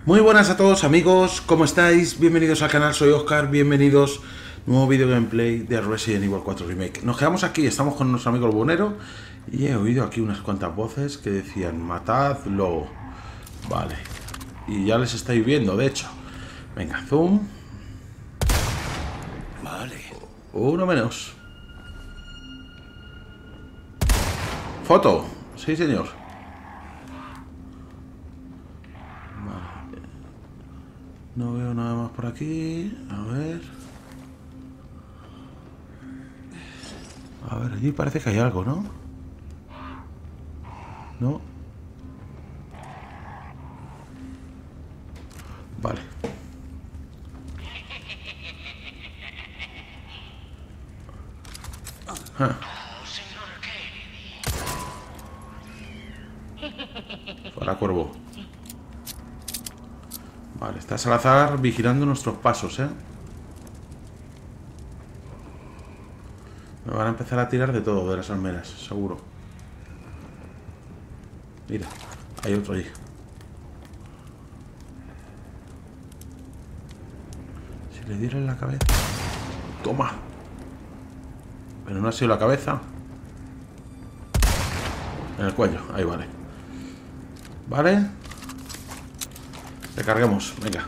Muy buenas a todos amigos, ¿cómo estáis? Bienvenidos al canal, soy Oscar, bienvenidos. Nuevo video gameplay de Resident Evil 4 Remake. Nos quedamos aquí, estamos con nuestro amigo el Bonero y he oído aquí unas cuantas voces que decían matadlo. Vale, y ya les estáis viendo, de hecho. Venga, zoom. Vale. Uno menos. Foto, sí señor. Vale. No veo nada más por aquí. A ver. A ver, allí parece que hay algo, ¿no? No. Vale. Ah. Fuera, cuervo. Vale, está Salazar vigilando nuestros pasos, ¿eh? Me van a empezar a tirar de todo, de las almenas, seguro. Mira, hay otro ahí. Si le diera en la cabeza... ¡Toma! Pero no ha sido la cabeza. En el cuello, ahí vale. Vale. Recarguemos, venga.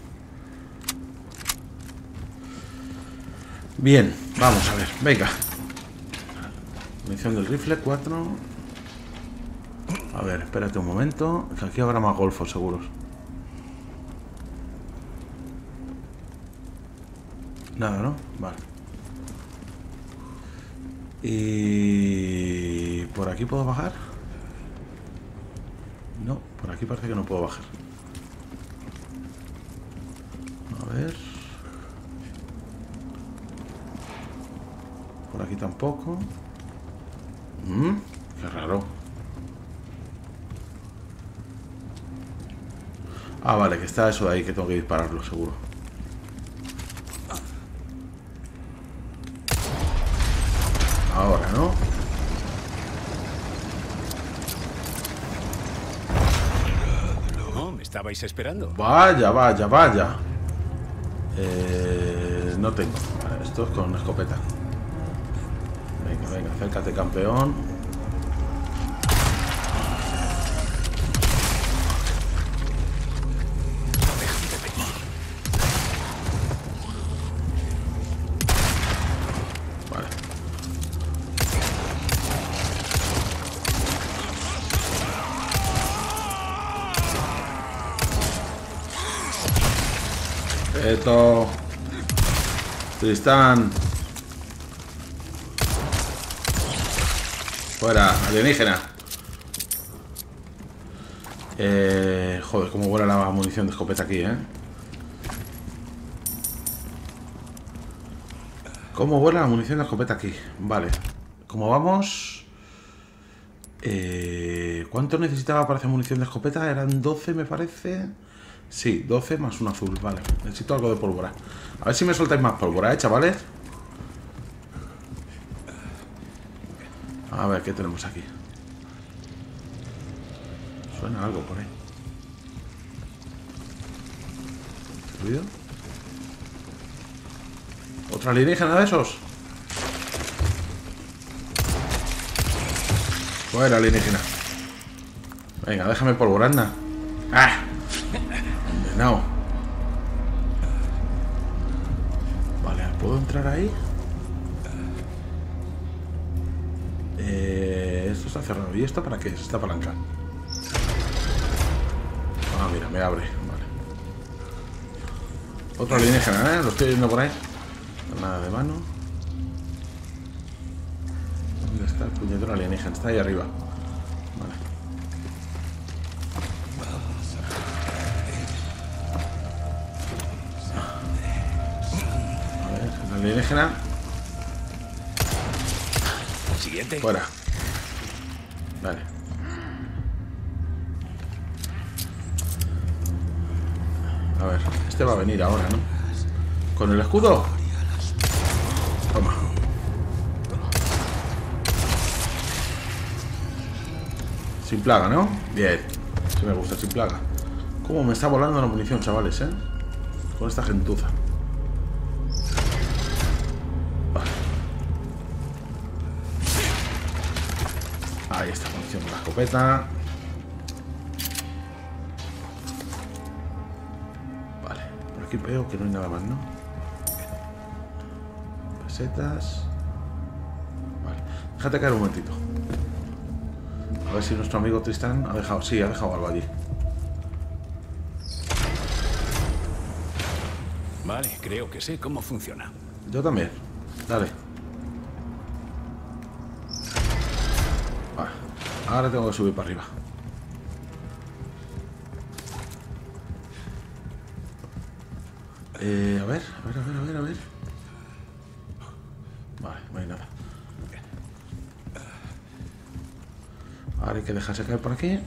Bien, vamos a ver, venga. Munición del rifle, 4. A ver, espérate un momento. Que aquí habrá más golfos, seguros. Nada, ¿no? Vale. Y... ¿por aquí puedo bajar? No, por aquí parece que no puedo bajar. A ver. Por aquí tampoco. Qué raro. Ah, vale, que está eso de ahí, que tengo que dispararlo, seguro. Ahora, ¿no? No, me estabais esperando. Vaya, vaya, vaya. No tengo. Vale, esto es con escopeta. Venga, venga, acércate, campeón. Vale. Esto. Tristán. Fuera, alienígena. Joder, cómo vuela la munición de escopeta aquí, ¿eh? Cómo vuela la munición de escopeta aquí. Vale. ¿Cómo vamos? ¿Cuánto necesitaba para hacer munición de escopeta? Eran 12, me parece. Sí, 12 más un azul. Vale, necesito algo de pólvora. A ver si me soltáis más pólvora, chavales. A ver, ¿qué tenemos aquí? Suena algo por ahí. ¿Ruido? ¿Otra alienígena de esos? Fuera, alienígena. Venga, déjame pólvora, anda. ¡Ah! No. Vale, ¿puedo entrar ahí? Esto está cerrado. ¿Y esto para qué es esta palanca? Ah, mira, me abre. Vale. Otro alienígena, ¿eh? Lo estoy viendo por ahí. Nada de mano. ¿Dónde está el puñetero alienígena? Está ahí arriba. Vale. A ver, el alienígena. Siguiente. Fuera. Vale. A ver, este va a venir ahora, ¿no? ¿Con el escudo? Toma. Sin plaga, ¿no? Bien. Si me gusta sin plaga. Cómo me está volando la munición, chavales, ¿eh? Con esta gentuza. Vale. Ahí está, munición con la escopeta. Vale, por aquí veo que no hay nada más, ¿no? Pesetas. Vale, déjate caer un momentito. A ver si nuestro amigo Tristán ha dejado... Sí, ha dejado algo allí. Vale, creo que sé cómo funciona. Yo también. Dale. Vale. Ahora tengo que subir para arriba. A ver. Vale, no hay nada. Ahora hay que dejarse caer por aquí.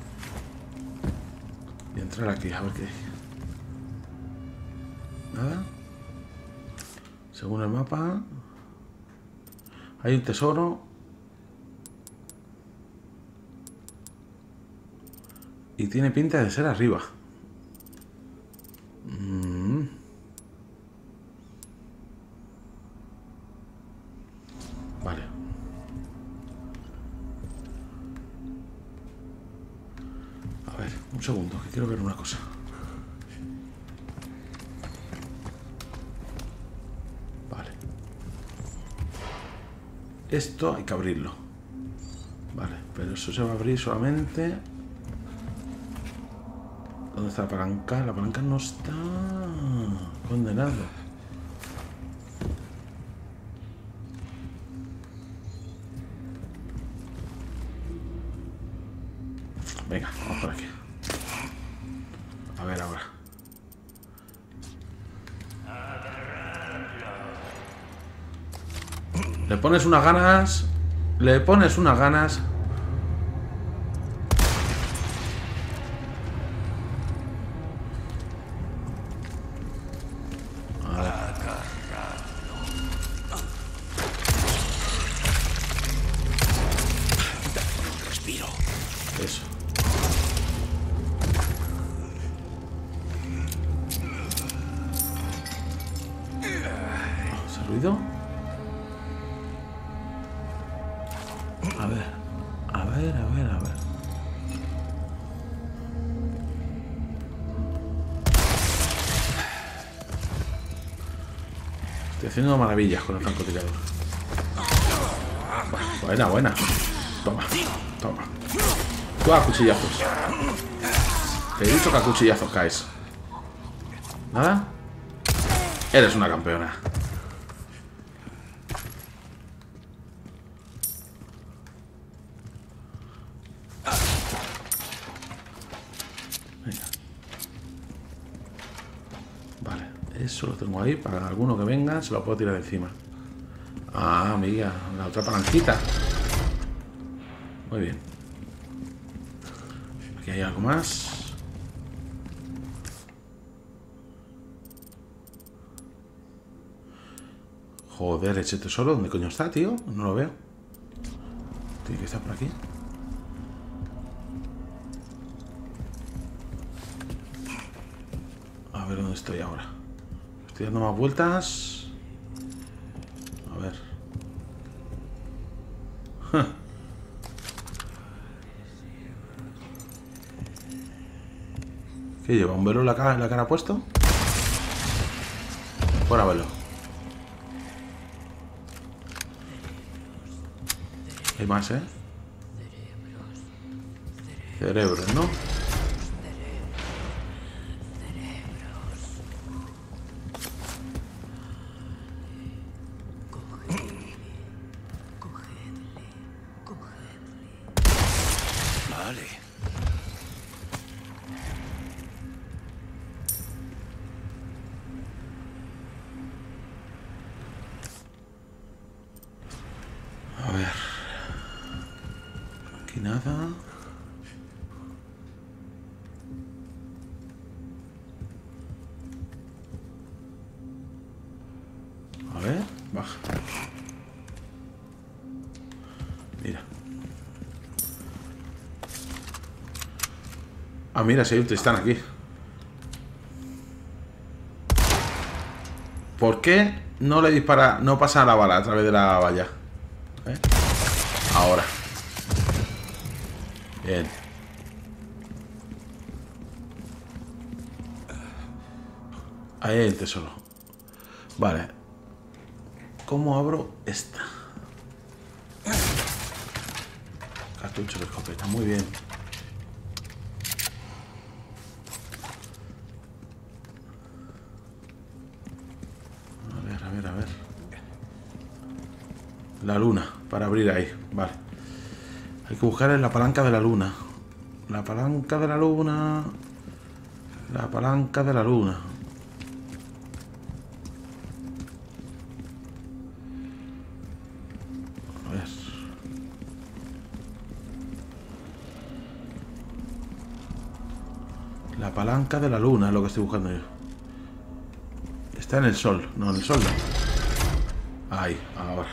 Y entrar aquí, a ver qué hay. Nada. Según el mapa hay un tesoro. Y tiene pinta de ser arriba. Vale. A ver, un segundo, que quiero ver una cosa. Vale. Esto hay que abrirlo. Vale, pero eso se va a abrir solamente... ¿Dónde está la palanca? La palanca no está... Condenado. Venga, vamos por aquí. A ver ahora. Le pones unas ganas. Le pones unas ganas. Eso. ¿Ese ruido? A ver. Estoy haciendo maravillas con el francotirador. Buena. Toma. Tú a cuchillazos. Te he dicho que a cuchillazos caes. ¿Nada? Eres una campeona. Venga. Vale, eso lo tengo ahí. Para alguno que venga se lo puedo tirar encima. Ah, amiga, la otra palanquita. Muy bien. Aquí hay algo más. Joder, ese tesoro, ¿dónde coño está, tío? No lo veo. Tiene que estar por aquí. A ver dónde estoy ahora. Estoy dando más vueltas. A ver. ¿Qué lleva? ¿Un velo en la cara puesto? Fuera velo. Hay más, ¿eh? Cerebros, ¿no? Vale. A ver. Aquí nada. A ver, baja. Mira. Ah, mira, si hay un Tristán aquí. ¿Por qué no le dispara, no pasa la bala a través de la valla? ¿Eh? Ahora. Bien. Ahí hay el tesoro. Vale. ¿Cómo abro esta? Cartucho de escopeta, muy bien. A ver. La luna, para abrir ahí, vale. Hay que buscar en la palanca de la luna. La palanca de la luna. La palanca de la luna. A ver. La palanca de la luna es lo que estoy buscando yo. Está en el sol. No, en el sol no. Ahí, ahora.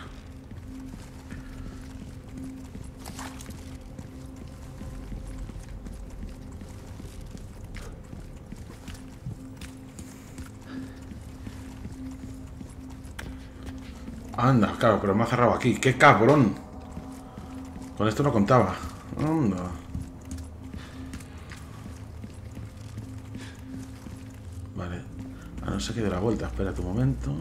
Anda, claro, pero me ha cerrado aquí. ¡Qué cabrón! Con esto no contaba. Anda. Vale. A no ser que dé la vuelta. Espérate un momento.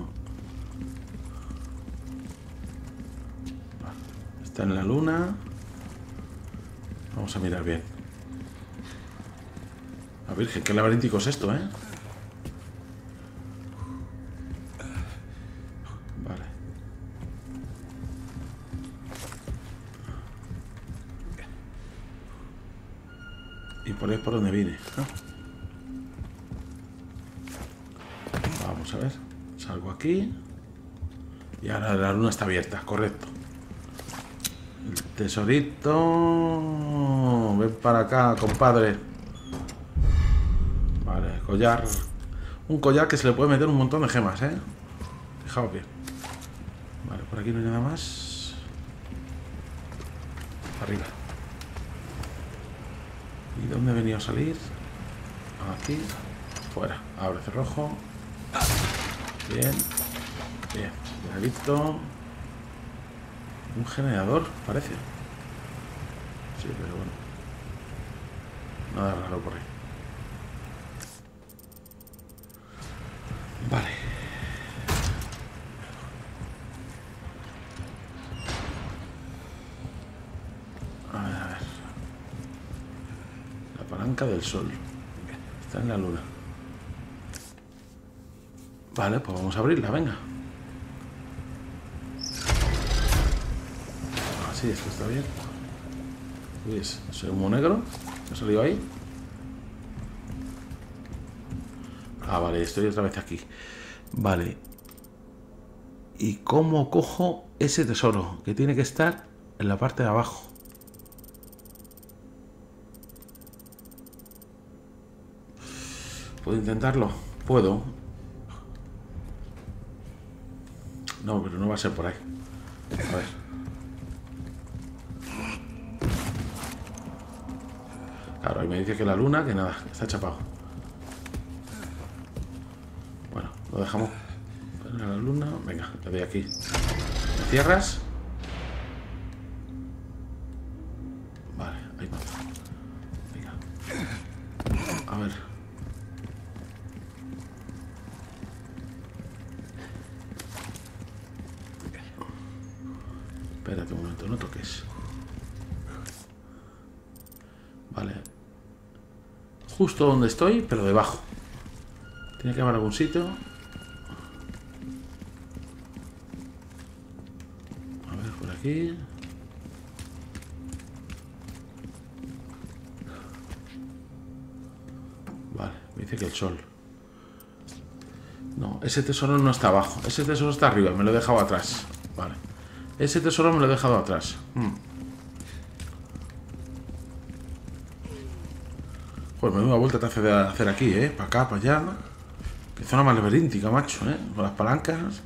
Vale. Está en la luna. Vamos a mirar bien. La Virgen, qué laberíntico es esto, ¿eh? Vale. Y por ahí es por donde vine, ¿no? Vamos a ver. Salgo aquí. Y ahora la luna está abierta, correcto. El tesorito. Ven para acá, compadre. Vale, collar. Un collar que se le puede meter un montón de gemas, ¿eh? Fijaos bien. Vale, por aquí no hay nada más. Arriba. ¿Y dónde he venido a salir? Aquí. Fuera. Abre cerrojo. Bien. Bien. Clarito. Un generador, parece. Sí, pero bueno. Nada raro por ahí. Vale. A ver, a ver. La palanca del sol. Está en la luna. Vale, pues vamos a abrirla, venga. Sí, esto está bien. Uy, es humo negro. ¿Me ha salido ahí? Ah, vale, estoy otra vez aquí. Vale. ¿Y cómo cojo ese tesoro? Que tiene que estar en la parte de abajo. ¿Puedo intentarlo? Puedo. No, pero no va a ser por ahí. A ver. Claro, ahí me dice que la luna, que nada, que está chapado. Bueno, lo dejamos. Para la luna. Venga, le doy aquí. ¿Me cierras? Vale, ahí va. Venga. A ver. Espérate un momento, no toques. Vale. Justo donde estoy, pero debajo. Tiene que haber algún sitio. A ver, por aquí. Vale, me dice que el sol. No, ese tesoro no está abajo. Ese tesoro está arriba, me lo he dejado atrás. Vale. Ese tesoro me lo he dejado atrás. Pues me doy una vuelta te hace de hacer aquí, ¿eh? Para acá, para allá. Qué zona más laberíntica, macho, ¿eh? Con las palancas.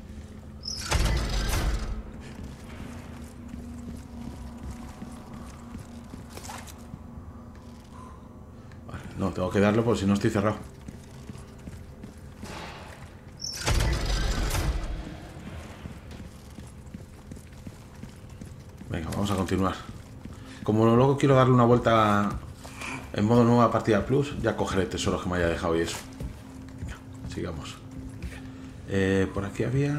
Vale, no, tengo que darle porque si no estoy cerrado. Venga, vamos a continuar. Como luego quiero darle una vuelta en modo nueva partida plus, ya cogeré tesoros que me haya dejado y eso. Venga, sigamos. Por aquí había...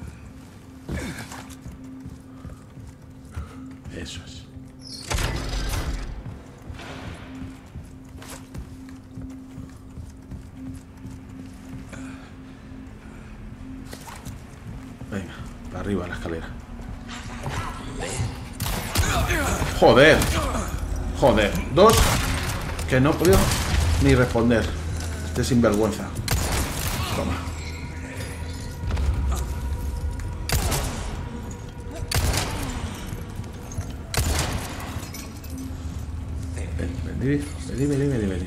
Eso es. Venga, para arriba la escalera. Joder. Joder. Dos que no he podido ni responder. Este sinvergüenza. Toma. Vení.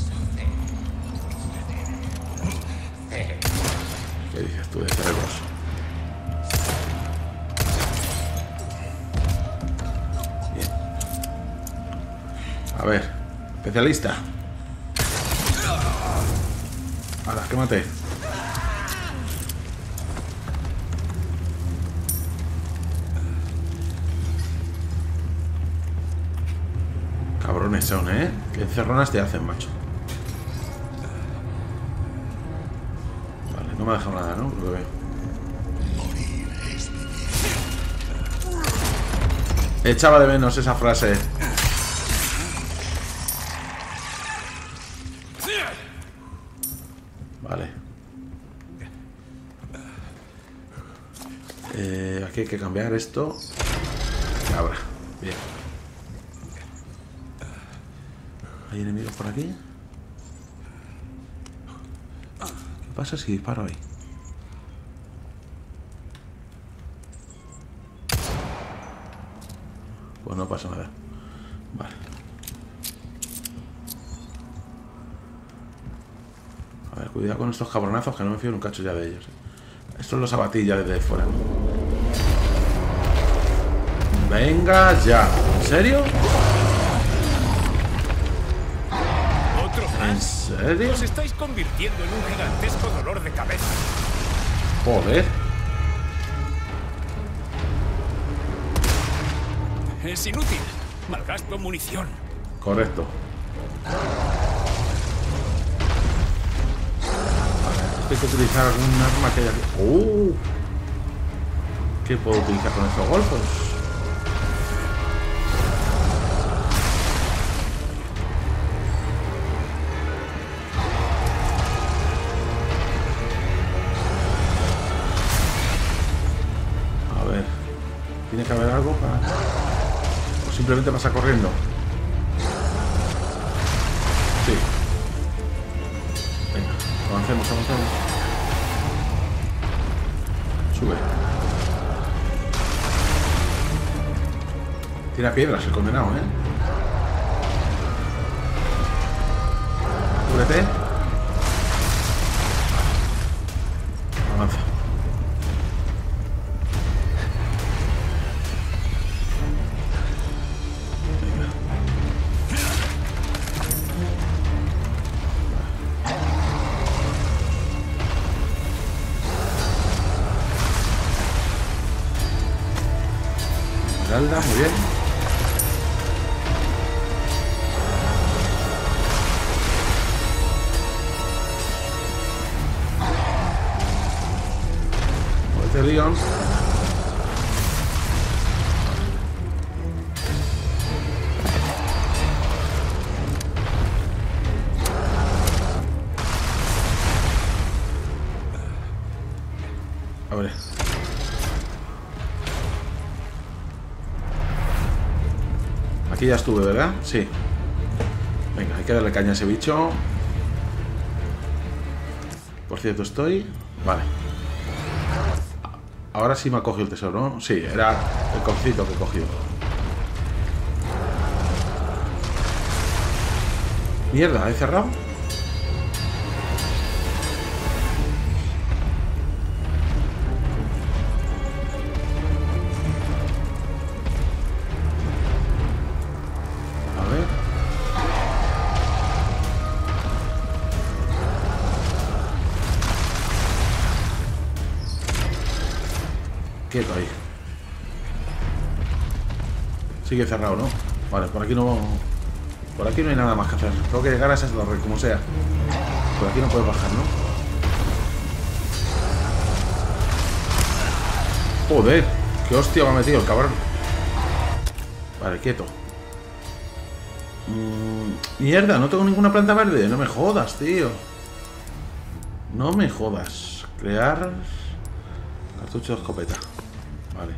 ¿Qué dices tú de cerebros? Bien. A ver, especialista. Ahora, quémate. Cabrones son, ¿eh? Qué encerronas te hacen, macho. Vale, no me ha dejado nada, ¿no? Lo que veo. Echaba de menos esa frase. Vale. Aquí hay que cambiar esto. Ahora, bien. ¿Hay enemigos por aquí? ¿Qué pasa si disparo ahí? Pues no pasa nada. Vale. A ver, cuidado con estos cabronazos, que no me fío en un cacho ya de ellos. Estos los abatí ya desde fuera. Venga ya. ¿En serio? ¿En serio? Os estáis convirtiendo en un gigantesco dolor de cabeza. Joder. Es inútil. Malgasto munición. Correcto. Vale, esto hay que utilizar algún arma que haya... ¿Qué puedo utilizar con estos golpes? Tiene que haber algo para... O simplemente pasa corriendo. Sí. Venga, avancemos. Sube. Tira piedras el condenado, ¿eh? Cúbrete. Avanza. Muy bien. Muévete, Leon. A ver. Aquí ya estuve, ¿verdad? Sí. Venga, hay que darle caña a ese bicho. Por cierto, estoy... Vale. Ahora sí me ha cogido el tesoro, ¿no? Sí, era el cofrecito que he cogido. Mierda, ¿he cerrado? Quieto ahí. Sigue cerrado, ¿no? Vale, por aquí no... Por aquí no hay nada más que hacer. Tengo que llegar a esa torre, como sea. Por aquí no puedes bajar, ¿no? Joder, qué hostia me ha metido el cabrón. Vale, quieto. Mierda, no tengo ninguna planta verde. No me jodas, tío. No me jodas. Crear cartucho de escopeta. Vale.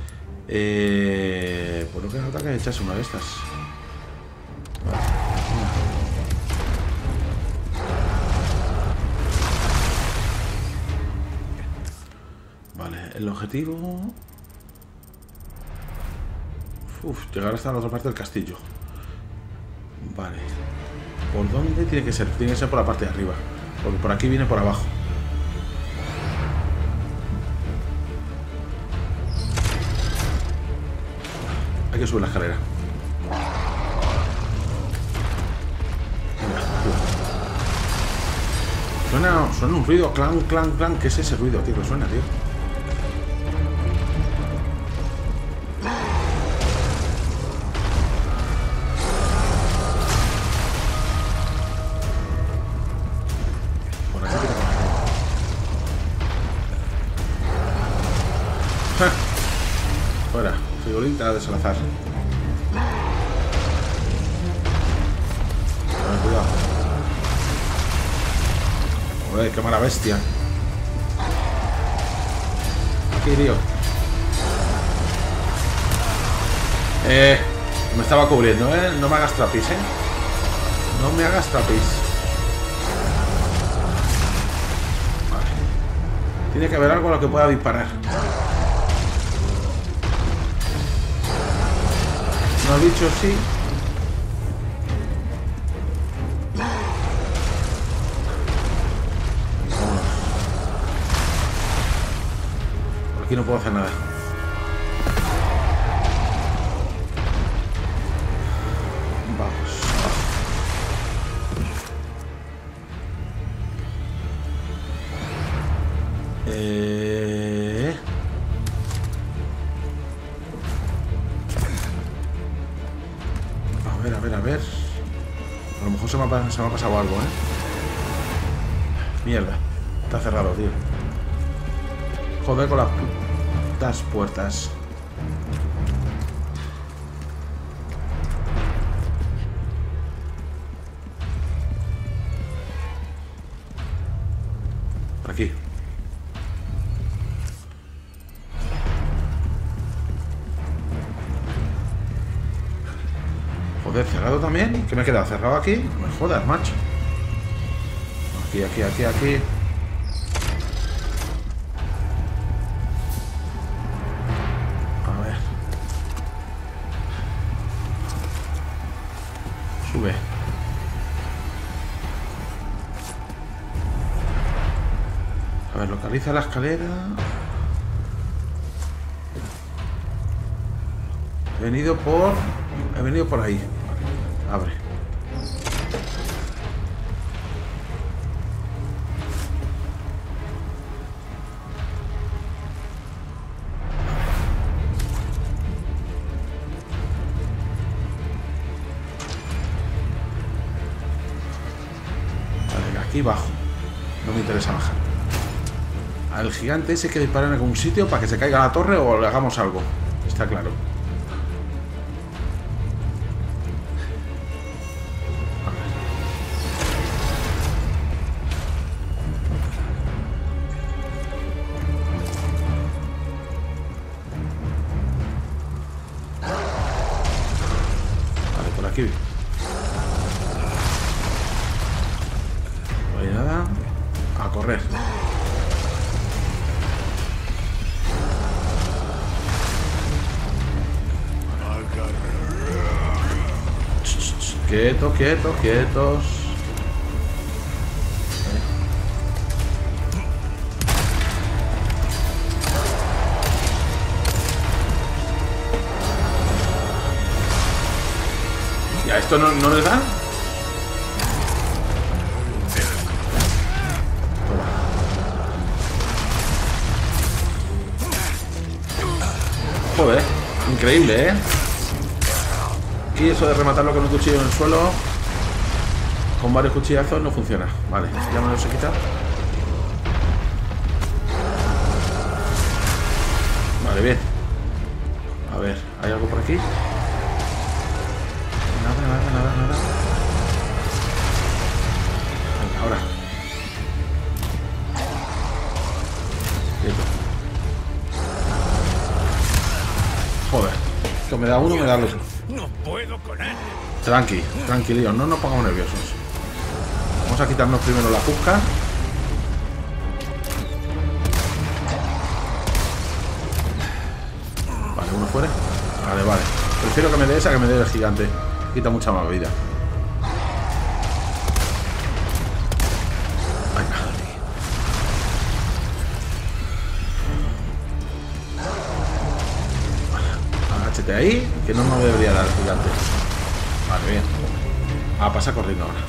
Pues lo que nota que echase una de estas. Vale, el objetivo... llegar hasta la otra parte del castillo. Vale. ¿Por dónde tiene que ser? Tiene que ser por la parte de arriba. Porque por aquí viene por abajo. Hay que subir la escalera. Suena un ruido, clan, clan, clan. ¿Qué es ese ruido, tío? ¿Qué suena, tío? Por aquí tiene que bajar. Fuera, figurita de Salazar. Cuidado. Joder, qué mala bestia. Aquí, tío. Me estaba cubriendo, No me hagas trapis, No me hagas trapis. Vale. Tiene que haber algo a lo que pueda disparar. No he dicho sí. Aquí no puedo hacer nada. Vamos. A ver. A lo mejor se me ha pasado algo, Mierda. Está cerrado, tío. Joder con las putas puertas. Por aquí. Joder, cerrado también. ¿Qué me he quedado? ¿Cerrado aquí? No me jodas, macho. Aquí. Sube. A ver, localiza la escalera. He venido por ahí. Abre. Aquí bajo. No me interesa bajar. Al gigante ese que dispara en algún sitio para que se caiga la torre o le hagamos algo. Está claro. Vale, por aquí. No hay nada. A correr. Quietos. ¿Ya esto no les da? Joder, increíble, Aquí eso de rematarlo con un cuchillo en el suelo, con varios cuchillazos, no funciona. Vale, ya me los he quitado. Vale, bien. A ver, ¿hay algo por aquí? Nada. Venga, ahora. Quieto. Joder, que me da uno, me da el otro. No puedo con él. Tranquilillos, no nos pongamos nerviosos. Vamos a quitarnos primero la fusca. Vale, uno fuera. Vale. Prefiero que me dé esa que me dé el gigante. Quita mucha más vida. Agáchate ahí, que no me debería dar el gigante. Vale, bien. Pasa corriendo ahora.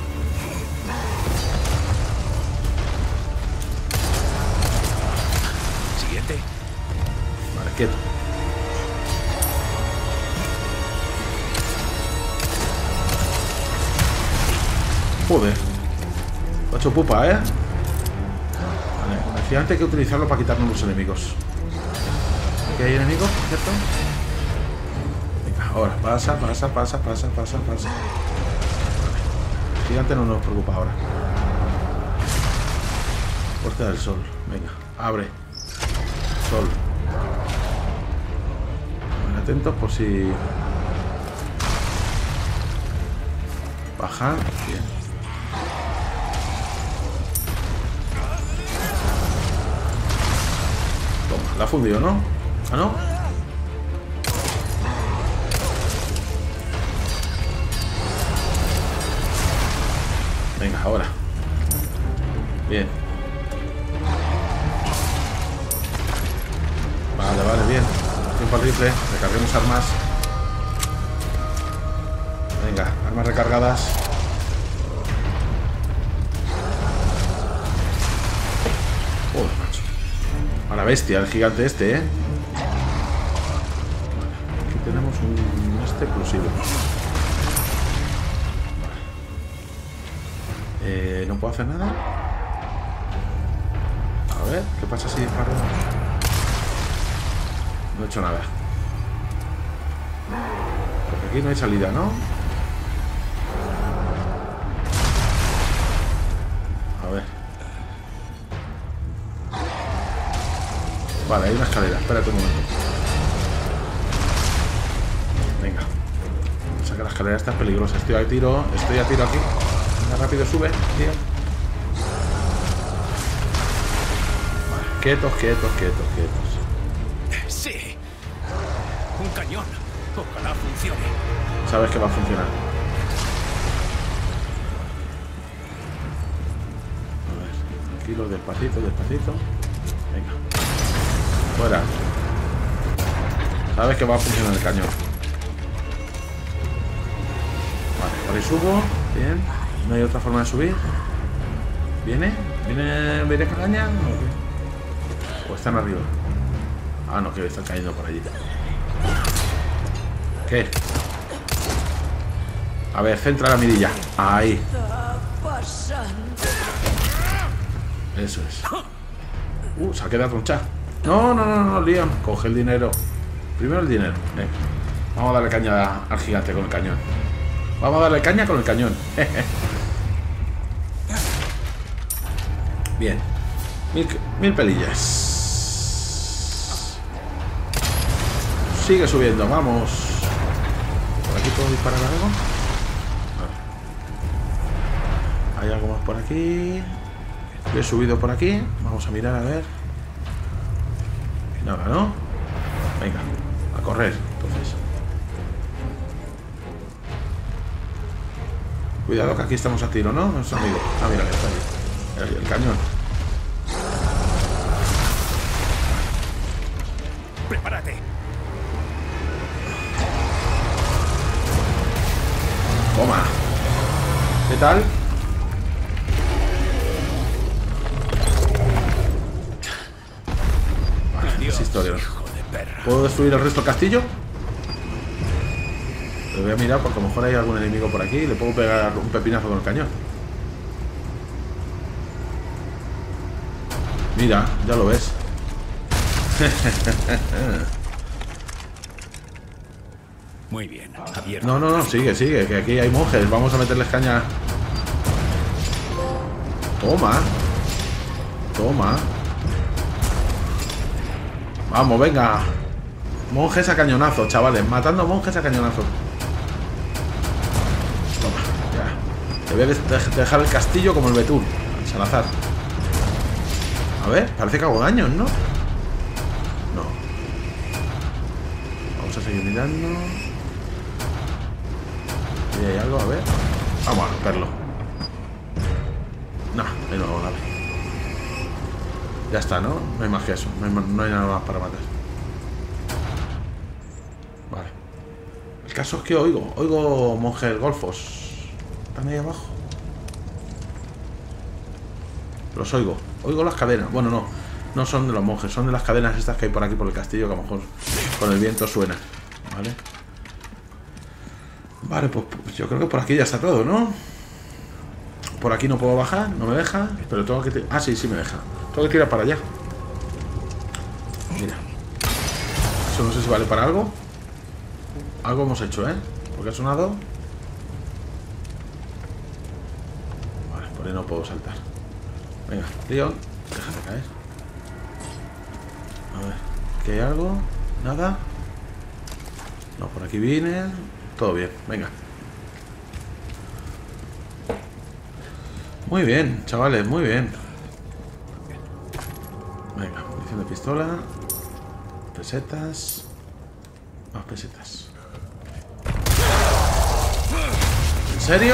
Siguiente. Vale, quieto. Joder. Lo ha hecho pupa, ¿eh? Vale, el gigante hay que utilizarlo para quitarnos los enemigos. Aquí hay enemigos, ¿cierto? Venga, ahora, pasa. Vale. El gigante no nos preocupa ahora. Puerta del sol. Venga, abre. Sol. Bueno, atentos por si... Baja. Bien. Toma, la ha fundido, ¿no? ¿Ah, no? Venga, ahora. Bien. Vale, bien. Tiempo al rifle. Recarguemos armas. Venga, armas recargadas. Joder, macho. A la bestia, el gigante este, ¿eh? Vale. Aquí tenemos un explosivo. Vale. No puedo hacer nada. A ver, ¿qué pasa si disparo? No he hecho nada. Porque aquí no hay salida, ¿no? A ver. Vale, hay una escalera. Espérate un momento. Venga. O sea que la escalera está peligrosa. Estoy a tiro aquí. Venga, rápido, sube, tío. Vale, quietos. Sí. Un cañón. Ojalá funcione. Sabes que va a funcionar. A ver, tranquilo, despacito. Venga. Fuera. Sabes que va a funcionar el cañón. Vale, por ahí subo. Bien. No hay otra forma de subir. ¿Viene caña? ¿O están arriba? Ah, no, que están cayendo por allí. ¿Qué? A ver, centra la mirilla. Ahí. Eso es. Se ha quedado tronchado. No, Liam. Coge el dinero. Primero el dinero. Venga. Vamos a darle caña al gigante con el cañón. Vamos a darle caña con el cañón. Bien. Mil pelillas. Sigue subiendo, vamos. ¿Por aquí puedo disparar algo? Vale. Hay algo más por aquí. Yo he subido por aquí. Vamos a mirar a ver. Nada, ¿no? Venga, a correr, entonces. Cuidado que aquí estamos a tiro, ¿no? Nuestro amigo. Ah, mira, está ahí. El cañón. Prepárate. Toma. ¿Qué tal? Vale, es historia. Hijo de perra. ¿Puedo destruir el resto del castillo? Lo voy a mirar porque a lo mejor hay algún enemigo por aquí y le puedo pegar un pepinazo con el cañón. Mira, ya lo ves. Muy bien, abierto. No, no, no, sigue, sigue, que aquí hay monjes. Vamos a meterles caña. Toma. Toma. Vamos, venga. Monjes a cañonazo, chavales. Matando monjes a cañonazo. Toma, ya. Te voy a dejar el castillo como el betún. Salazar. A ver, parece que hago daños, ¿no? No. Vamos a seguir mirando. ¿Y hay algo? A ver. Vamos a romperlo. No, ahí no hago nada. Ya está, ¿no? No hay más que eso. No hay nada más para matar. Vale. El caso es que oigo monjes golfos. Están ahí abajo. Los oigo. Oigo las cadenas. Bueno, no. No son de los monjes. Son de las cadenas estas que hay por aquí por el castillo, que a lo mejor con el viento suena. Vale. Vale, pues yo creo que por aquí ya está todo, ¿no? Por aquí no puedo bajar. No me deja. Pero tengo que... Ah, sí, sí me deja. Tengo que tirar para allá. Mira. Eso no sé si vale para algo. Algo hemos hecho, ¿eh? Porque ha sonado. Vale, por ahí no puedo saltar. Venga, Leon, déjate caer. A ver, ¿aquí hay algo? ¿Nada? No, por aquí viene. Todo bien, venga. Muy bien, chavales, muy bien. Venga, munición de pistola. Pesetas. Más pesetas. ¿En serio?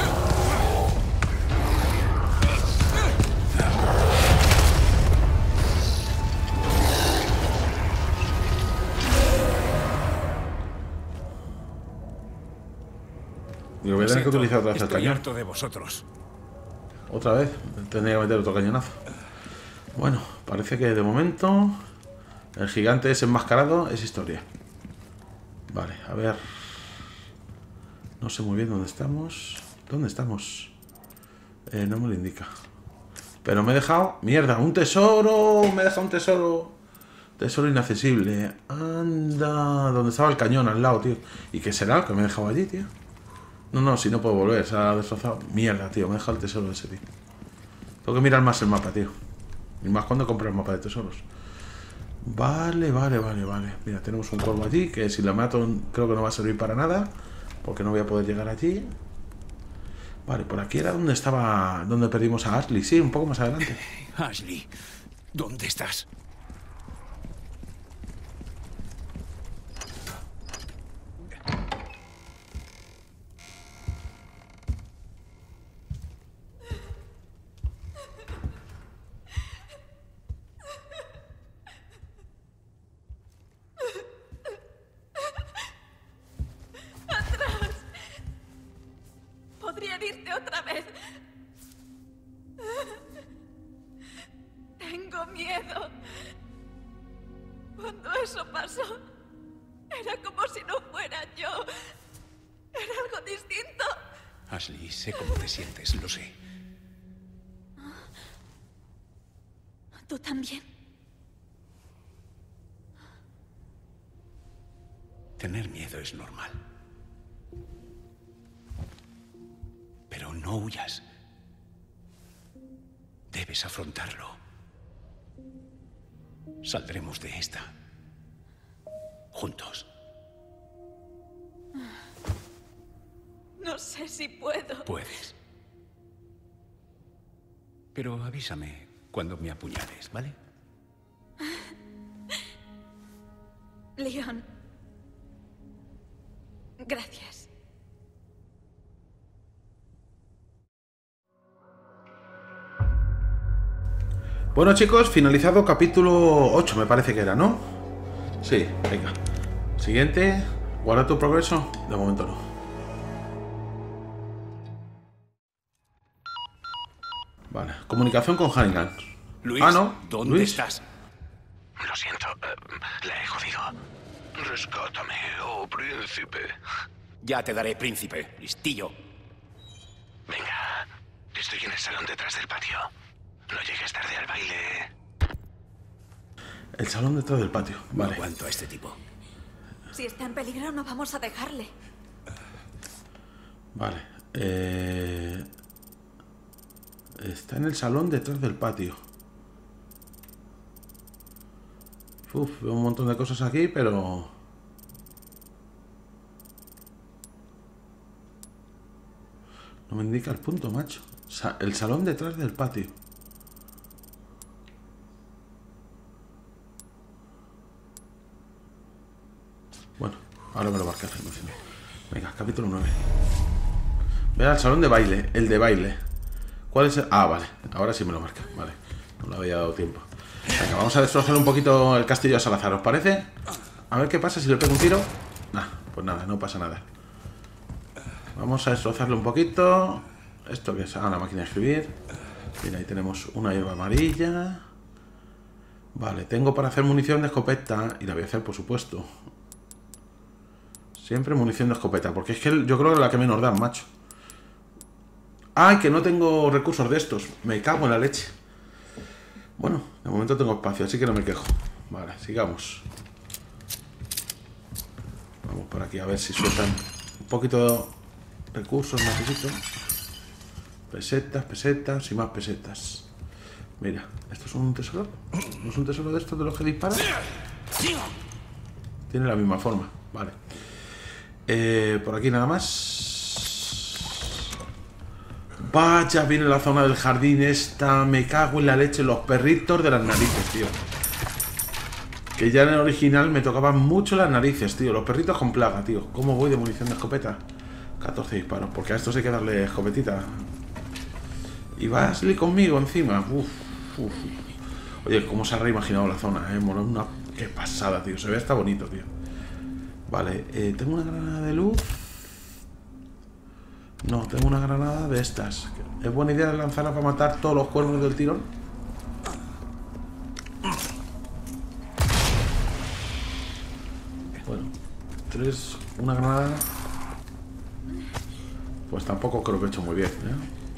Digo, voy a tener que utilizar otra vez el Estoy cañón. harto de vosotros. Otra vez, tendría que meter otro cañonazo. Bueno, parece que de momento el gigante es enmascarado, es historia. Vale, a ver. No sé muy bien dónde estamos. ¿Dónde estamos? No me lo indica. Pero me he dejado... ¡Mierda! ¡Un tesoro! Me he dejado un tesoro. Tesoro inaccesible. Anda. ¿Dónde estaba el cañón? Al lado, tío. ¿Y qué será lo que me he dejado allí, tío? No, no, si no puedo volver. Se ha destrozado. Mierda, tío. Me he dejado el tesoro ese, tío. Tengo que mirar más el mapa, tío. Y más cuando compre el mapa de tesoros. Vale, vale, vale, vale. Mira, tenemos un cuervo allí que si lo mato creo que no va a servir para nada. Porque no voy a poder llegar allí. Vale, por aquí era donde estaba... Donde perdimos a Ashley. Sí, un poco más adelante. Ashley, ¿dónde estás? Podrían irte otra vez. Tengo miedo. Cuando eso pasó, era como si no fuera yo. Era algo distinto. Ashley, sé cómo te sientes, lo sé. ¿Tú también? Tener miedo es normal. Pero no huyas. Debes afrontarlo. Saldremos de esta. Juntos. No sé si puedo. Puedes. Pero avísame cuando me apuñales, ¿vale? Leon. Gracias. Bueno, chicos, finalizado capítulo 8, me parece que era, ¿no? Sí, venga. Siguiente. ¿Guarda tu progreso? De momento no. Vale, comunicación con Hannigan. Luis, no. ¿dónde Luis. estás? Lo siento, la he jodido. Rescátame, oh príncipe. Ya te daré, príncipe. Listillo. Venga, estoy en el salón detrás del patio. No llegues tarde al baile. El salón detrás del patio. No Vale. aguanto a este tipo. Si está en peligro, no vamos a dejarle. Vale. Está en el salón detrás del patio. Uf, veo un montón de cosas aquí, pero... no me indica el punto, macho. El salón detrás del patio. Bueno, ahora me lo marcaré. Venga, capítulo 9. Ve al salón de baile, el de baile. ¿Cuál es el...? Ah, vale, ahora sí me lo marca. Vale, no le había dado tiempo. Venga, vamos a destrozar un poquito el castillo de Salazar, ¿os parece? A ver qué pasa si le pego un tiro. Nah, pues nada, no pasa nada. Vamos a destrozarle un poquito. Esto que es la máquina de escribir. Mira, ahí tenemos una hierba amarilla. Vale, tengo para hacer munición de escopeta. Y la voy a hacer, por supuesto. Siempre munición de escopeta. Porque es que yo creo que es la que menos dan, macho. ¡Ay, que no tengo recursos de estos! Me cago en la leche. Bueno, de momento tengo espacio, así que no me quejo. Vale, sigamos. Vamos por aquí a ver si sueltan un poquito de recursos. Necesito pesetas, pesetas y más pesetas. Mira, ¿esto es un tesoro? ¿No es un tesoro de estos de los que disparan? Tiene la misma forma, vale. Por aquí nada más. Vaya, viene la zona del jardín esta. Me cago en la leche, los perritos de las narices, tío. Que ya en el original me tocaban mucho las narices, tío. Los perritos con plaga, tío. ¿Cómo voy de munición de escopeta? 14 disparos, porque a estos hay que darle escopetita. Y va Ashley conmigo encima. Uf. Oye, cómo se ha reimaginado la zona, mola una... Qué pasada, tío. Se ve hasta bonito, tío. Vale, tengo una granada de luz. No, tengo una granada de estas. ¿Es buena idea lanzarla para matar todos los cuervos del tirón? Bueno, una granada. Pues tampoco creo que he hecho muy bien, ¿eh?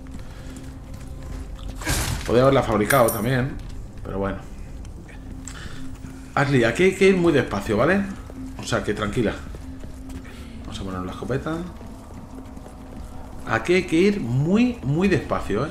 Podría haberla fabricado también, pero bueno. Ashley, aquí hay que ir muy despacio, ¿vale? O sea que tranquila. Vamos a poner la escopeta. Aquí hay que ir muy, muy despacio, ¿eh?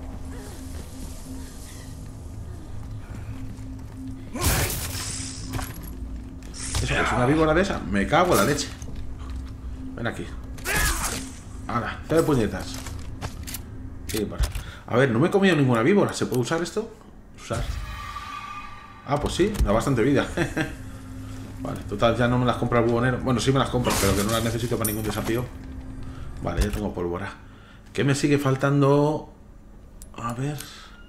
¿Eso es una víbora de esa? Me cago en la leche. Ven aquí. Ahora, 3 puñetas. Sí, para. A ver, no me he comido ninguna víbora. ¿Se puede usar esto? Usar. Ah, pues sí, da bastante vida. Vale, total, ya no me las compra el bubonero. Bueno, sí me las compro, pero que no las necesito para ningún desafío. Vale, ya tengo pólvora. ¿Qué me sigue faltando? A ver.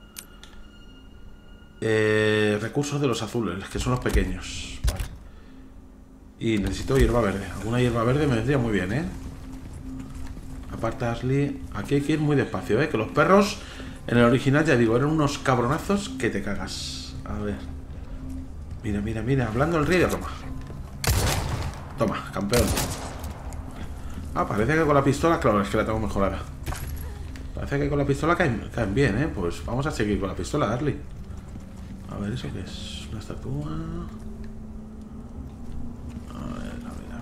Recursos de los azules, que son los pequeños. Vale. Y necesito hierba verde. Alguna hierba verde me vendría muy bien, ¿eh? Aparte, Ashley, aquí hay que ir muy despacio, ¿eh? Que los perros, en el original, ya digo, eran unos cabronazos que te cagas. A ver. Mira, mira, mira. Hablando el rey de Roma. Toma, campeón. Ah, parece que con la pistola, claro, es que la tengo mejorada. Parece que con la pistola caen bien, ¿eh? Pues vamos a seguir con la pistola, Ashley. A ver, ¿eso qué es? Una estatua. A ver.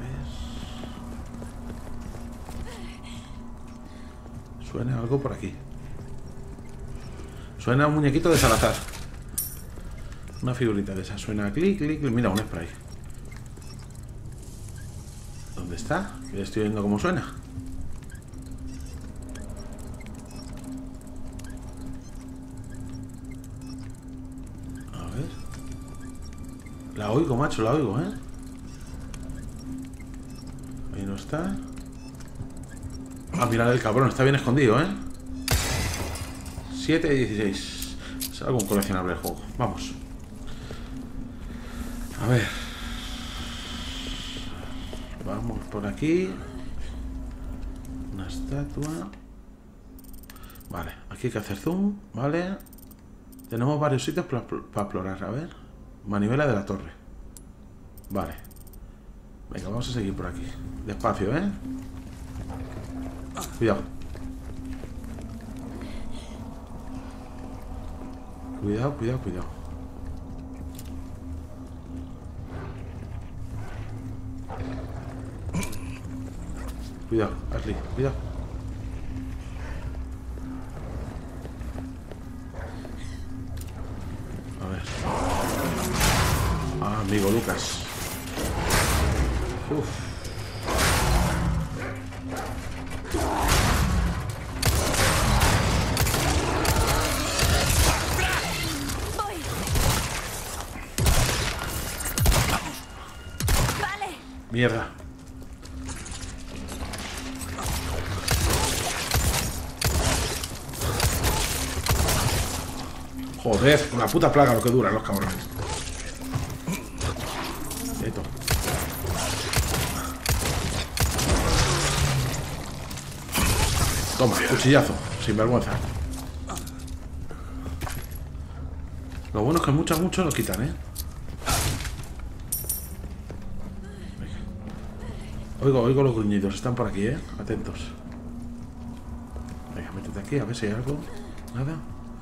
Suena algo por aquí. Suena un muñequito de Salazar. Una figurita de esa. Suena clic, clic, clic. Mira, un spray. ¿Dónde está? Que estoy viendo cómo suena. A ver. La oigo, macho, la oigo, ¿eh? Ahí no está. Ah, mirad el cabrón, está bien escondido, ¿eh? 7 de 16. Es algún coleccionable el juego. Vamos. A ver. Vamos por aquí. Una estatua. Vale, aquí hay que hacer zoom, ¿vale? Tenemos varios sitios para explorar. A ver. Manivela de la torre. Vale. Venga, vamos a seguir por aquí. Despacio, ¿eh? Cuidado. Cuidado, cuidado, cuidado. Cuidado, Ashley, cuidado. A ver. Ah, amigo Lucas. Uf. Voy. Vale. Mierda. Joder, una puta plaga lo que duran los cabrones. Quieto. Toma, cuchillazo, sin vergüenza. Lo bueno es que mucho lo quitan, ¿eh? Oigo los gruñidos, están por aquí, ¿eh? Atentos. Venga, métete aquí, a ver si hay algo. Nada.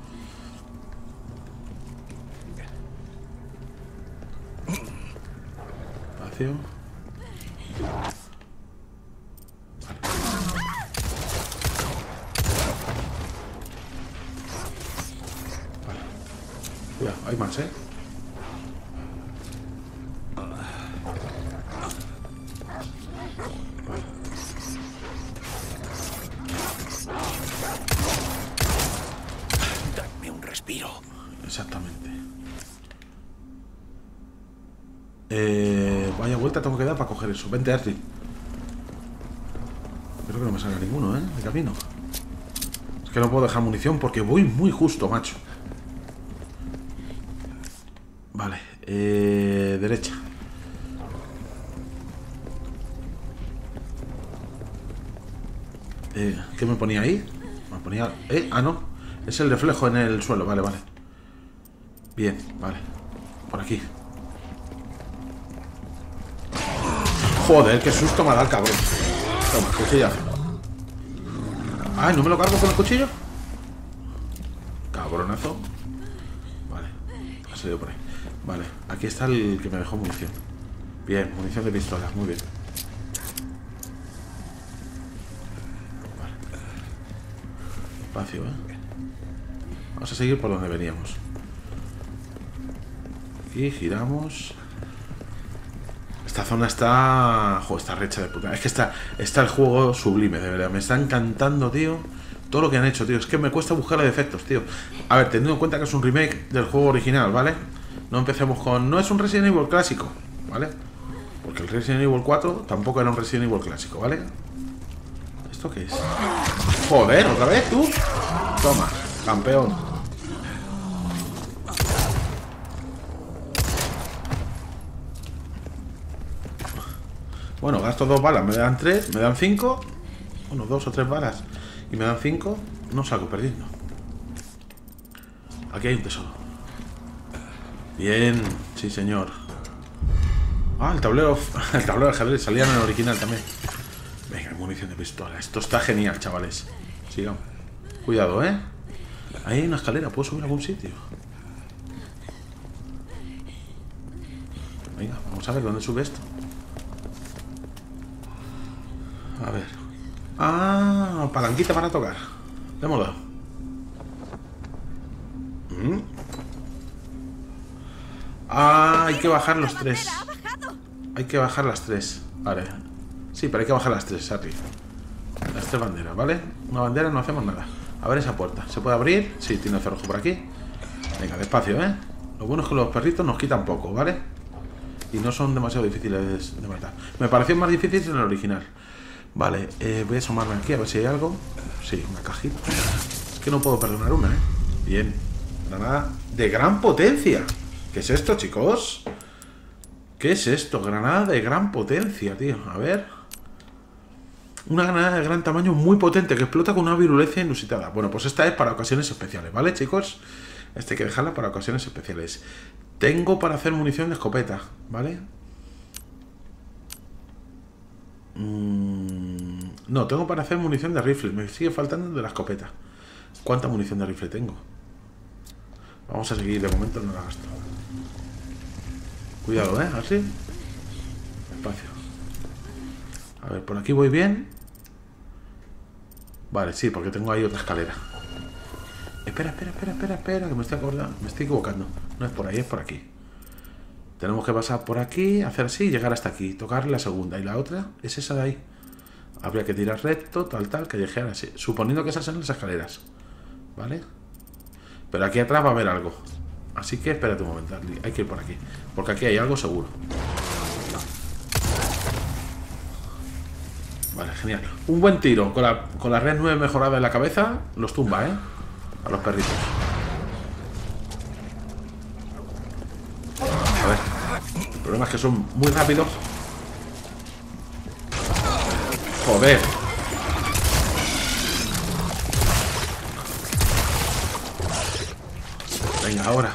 Vacío. Vale. Cuidado, hay más, ¿eh? Dadme un respiro. Exactamente. Vaya vuelta tengo que dar para coger eso. Vente, Arti. Espero que no me salga ninguno, ¿eh? De camino. Es que no puedo dejar munición porque voy muy justo, macho. Vale. Derecha. ¿Qué me ponía ahí? Me ponía... Ah, no. Es el reflejo en el suelo. Vale, vale. Bien, vale. Por aquí. Joder, qué susto me ha dado el cabrón. Toma, cuchillazo. Ay, ¿no me lo cargo con el cuchillo? Cabronazo. Vale, ha salido por ahí. Vale, aquí está el que me dejó munición. Bien, munición de pistola, muy bien. Vale. Espacio, ¿eh? Vamos a seguir por donde veníamos. Aquí giramos. Esta zona está... Joder, está recha de puta. Es que está el juego sublime, de verdad. Me está encantando, tío. Todo lo que han hecho, tío. Es que me cuesta buscarle defectos, tío. A ver, teniendo en cuenta que es un remake del juego original, ¿vale? No empecemos con... No es un Resident Evil clásico, ¿vale? Porque el Resident Evil 4 tampoco era un Resident Evil clásico, ¿vale? ¿Esto qué es? Joder, ¿otra vez tú? Toma, campeón. Bueno, gasto 2 balas, me dan 3, me dan 5. Bueno, 2 o 3 balas y me dan 5. No salgo perdiendo. Aquí hay un tesoro. Bien, sí señor. Ah, el tablero de ajedrez salía en el original también. Venga, munición de pistola. Esto está genial, chavales. Sigamos. Cuidado, ¿eh? Ahí hay una escalera, ¿puedo subir a algún sitio? Venga, vamos a ver dónde sube esto. A ver. Ah, palanquita para tocar. Le hemos dado. Ah, hay que bajar los 3. Hay que bajar las 3. Vale. Sí, pero hay que bajar las 3, Sarri. Las 3 banderas, ¿vale? Una bandera no hacemos nada. A ver esa puerta. ¿Se puede abrir? Sí, tiene cerrojo por aquí. Venga, despacio, ¿eh? Lo bueno es que los perritos nos quitan poco, ¿vale? Y no son demasiado difíciles de matar. Me pareció más difícil en el original. Vale, voy a asomarme aquí a ver si hay algo. Sí, una cajita. Es que no puedo perdonar una, ¿eh? Bien. Granada de gran potencia. ¿Qué es esto, chicos? ¿Qué es esto? Granada de gran potencia, tío. A ver. Una granada de gran tamaño muy potente que explota con una virulencia inusitada. Bueno, pues esta es para ocasiones especiales, ¿vale, chicos? Esta hay que dejarla para ocasiones especiales. Tengo para hacer munición de escopeta, ¿vale? No, tengo para hacer munición de rifle. Me sigue faltando de la escopeta. ¿Cuánta munición de rifle tengo? Vamos a seguir, de momento no la gasto. Cuidado, así. Espacio. A ver, por aquí voy bien. Vale, sí, porque tengo ahí otra escalera. Espera, que me estoy acordando. Me estoy equivocando. No es por ahí, es por aquí. Tenemos que pasar por aquí, hacer así y llegar hasta aquí. Tocar la segunda. Y la otra es esa de ahí. Habría que tirar recto, tal, que llegue así. Suponiendo que esas son las escaleras. ¿Vale? Pero aquí atrás va a haber algo. Así que espérate un momento. Hay que ir por aquí. Porque aquí hay algo seguro. Vale, genial. Un buen tiro con la red 9 mejorada en la cabeza. Los tumba, a los perritos. A ver. El problema es que son muy rápidos. Joder. Venga, ahora.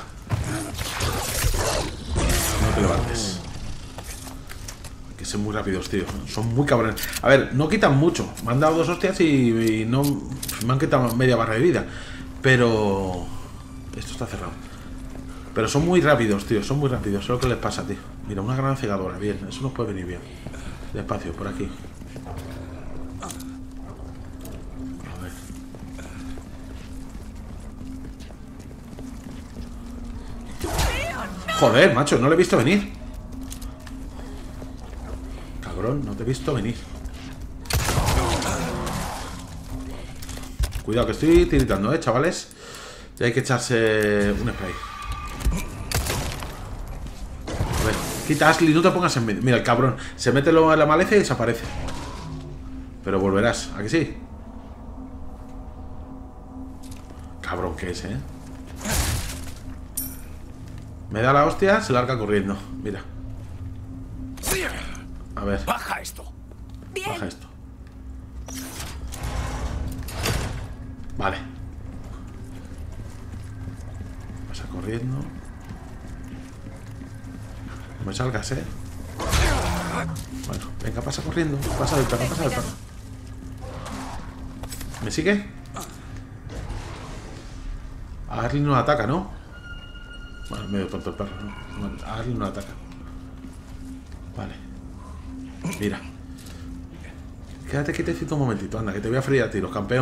No te levantes. Que son muy rápidos, tío. Son muy cabrones. A ver, no quitan mucho. Me han dado 2 hostias y no... Me han quitado media barra de vida. Pero... Esto está cerrado. Pero son muy rápidos, tío. Son muy rápidos. Eso es lo que les pasa, tío. Mira, una gran cegadora. Bien, eso nos puede venir bien. Despacio, por aquí. A ver. Joder, macho, no lo he visto venir. Cabrón, no te he visto venir. Cuidado, que estoy tiritando, chavales. Ya hay que echarse un spray. A ver, quita Ashley, no te pongas en medio. Mira, el cabrón, se mete en la maleza y desaparece. Pero volverás, ¿a que sí? Cabrón que es, Me da la hostia, se larga corriendo. Mira. A ver. Baja esto. Bien. Baja esto. Vale. Pasa corriendo. No me salgas, Bueno, venga, pasa corriendo. Pasa del perro, pasa del perro. ¿Me sigue? A Ashley no ataca, ¿no? Bueno, medio tonto el perro, ¿no? A Ashley no ataca. Vale. Mira. Quédate quietecito un momentito, anda, que te voy a freír a tiros, campeón.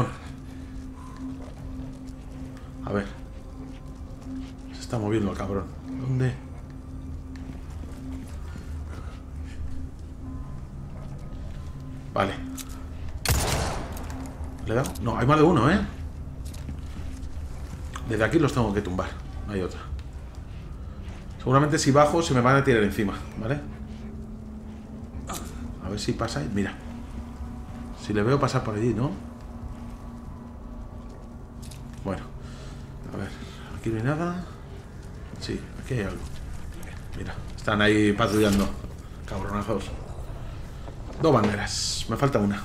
A ver. Se está moviendo el cabrón. ¿Dónde? Vale. ¿Le he dado? No, hay más de uno, Desde aquí los tengo que tumbar. No hay otra. Seguramente si bajo se me van a tirar encima, ¿vale? A ver si pasa. Mira. Si le veo pasar por allí, ¿no? Bueno. A ver. Aquí no hay nada. Sí, aquí hay algo. Mira. Están ahí patrullando. Cabronazos. 2 banderas. Me falta una.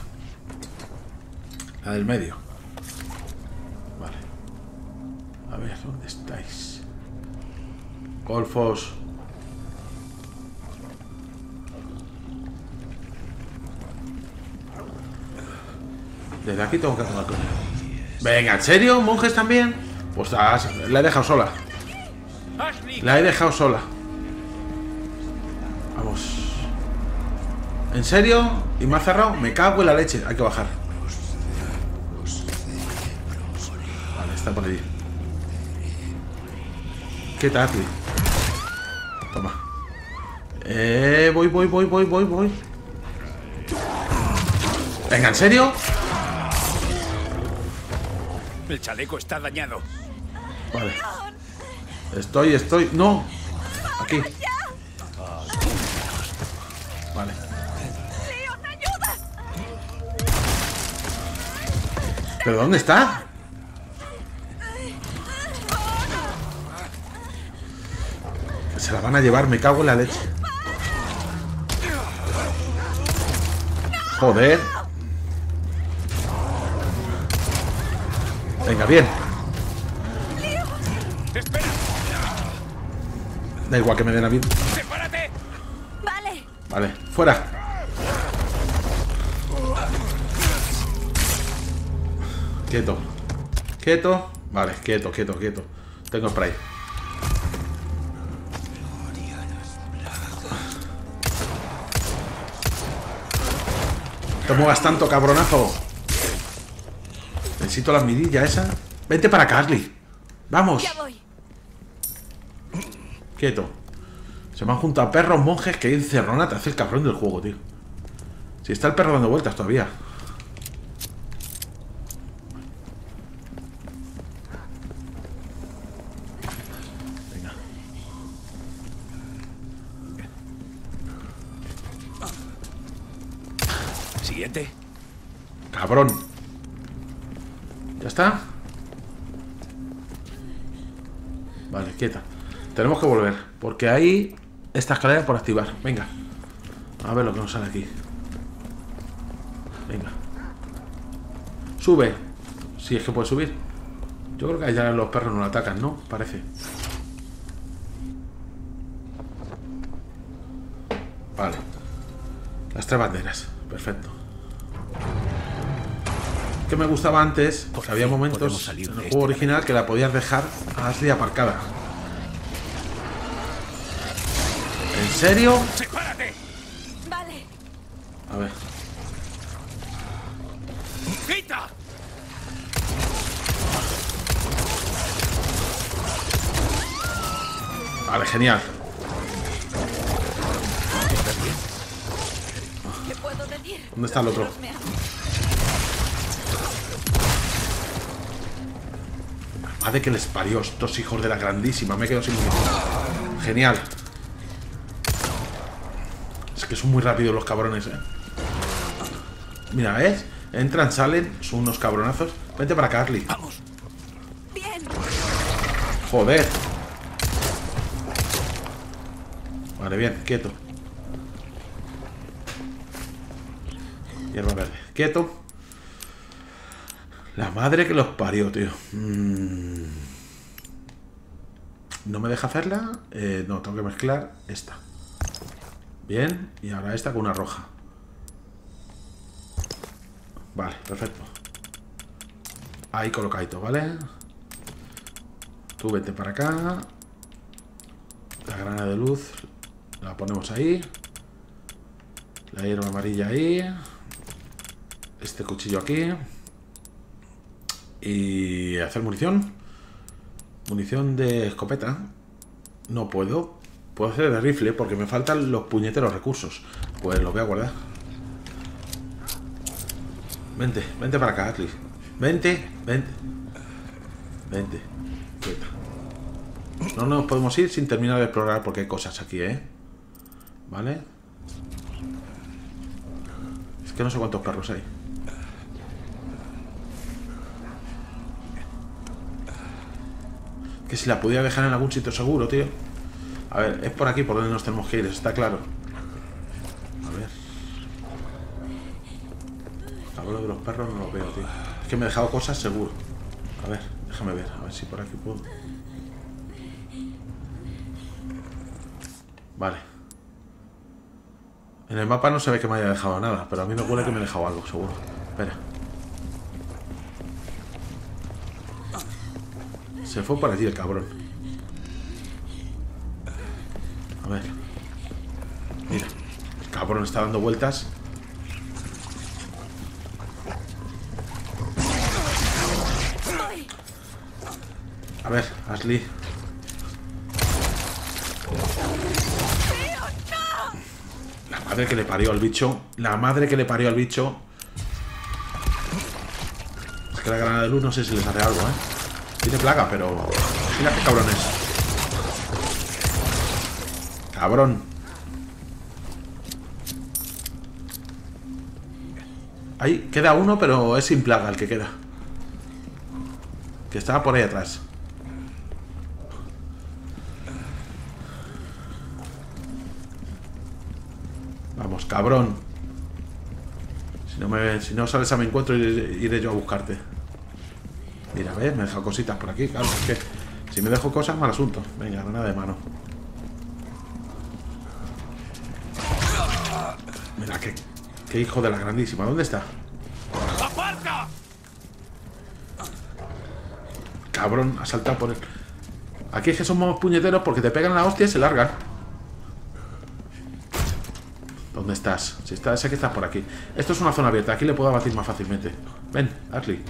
La del medio. Vale. A ver, ¿dónde estáis? Golfos. Desde aquí tengo que tomar con él. Venga, ¿en serio? ¿Monjes también? Pues la he dejado sola. La he dejado sola. Vamos. ¿En serio? ¿Y me ha cerrado? Me cago en la leche. Hay que bajar. Vale, está por allí. ¿Qué tal, tío? Toma. Voy. Venga, ¿en serio? El chaleco está dañado. Vale. Estoy. No. Aquí. Vale. ¡Leon, ayuda! ¿Pero dónde está? Se la van a llevar, me cago en la leche. Joder. Venga, bien. ¡Espera! Da igual que me den a mí. ¡Sepárate! Vale. Vale, fuera. Quieto. Quieto. Vale, quieto, quieto, quieto. Tengo spray. Te muevas tanto, cabronazo. Necesito la mirilla esa. Vente para acá, Ashley. Vamos. Ya voy. Quieto. Se me han juntado perros, monjes, que encerrona te hace el cabrón del juego, tío. Si está el perro dando vueltas todavía. Venga. Siguiente. Cabrón. ¿Ya está? Vale, quieta. Tenemos que volver, porque hay esta escalera por activar. Venga. A ver lo que nos sale aquí. Venga. Sube. Si es que puede subir. Yo creo que allá los perros no lo atacan, ¿no? Parece. Vale. Las 3 banderas. Perfecto. Que me gustaba antes, porque había momentos en el juego original que la podías dejar a Ashley aparcada. ¿En serio? ¡Sepárate! Vale. A ver. ¡Quita! Vale, genial. ¿Qué puedo decir? ¿Dónde está el otro? Los me aman. Madre que les parió estos hijos de la grandísima. Me he quedado sin munición. Genial. Es que son muy rápidos los cabrones, Mira, ¿ves? Entran, salen, son unos cabronazos. Vente para acá, Ashley. ¡Vamos! Bien. Joder. Vale, bien, quieto. Hierba verde. Quieto. La madre que los parió, tío. ¿No me deja hacerla? No, tengo que mezclar esta. Bien, y ahora esta con una roja. Vale, perfecto. Ahí colocadito, ¿vale? Tú vete para acá. La granada de luz la ponemos ahí. La hierba amarilla ahí. Este cuchillo aquí. Y hacer munición. Munición de escopeta. No puedo. Puedo hacer de rifle porque me faltan los puñeteros recursos. Pues los voy a guardar. Vente, vente para acá, Ashley. Vente, vente. Vente. Quieta. No nos podemos ir sin terminar de explorar porque hay cosas aquí, ¿Vale? Es que no sé cuántos perros hay. Que si la pudiera dejar en algún sitio seguro, tío. A ver, es por aquí por donde nos tenemos que ir, está claro. A ver. Hablo de los perros, no los veo, tío. Es que me he dejado cosas seguro. A ver, déjame ver, a ver si por aquí puedo. Vale. En el mapa no se ve que me haya dejado nada, pero a mí me huele que me he dejado algo, seguro. Espera. Se fue por allí el cabrón. A ver. Mira. El cabrón está dando vueltas. A ver, Ashley. La madre que le parió al bicho. La madre que le parió al bicho. Es que la granada de luz no sé si les hace algo, Tiene plaga, pero... Mira qué cabrones. Cabrón. Ahí queda uno, pero es sin plaga el que queda. Que estaba por ahí atrás. Vamos, cabrón. Si no sales a mi encuentro, iré yo a buscarte. Mira, ¿ves? Me he dejado cositas por aquí. Claro, es que si me dejo cosas, mal asunto. Venga, nada de mano. Mira, qué hijo de la grandísima. ¿Dónde está? ¡Aparta! cabrón ha saltado por él. Aquí es que somos puñeteros porque te pegan la hostia y se largan. ¿Dónde estás? Si estás, sé que estás por aquí. Esto es una zona abierta, aquí le puedo abatir más fácilmente. Ven, Ashley.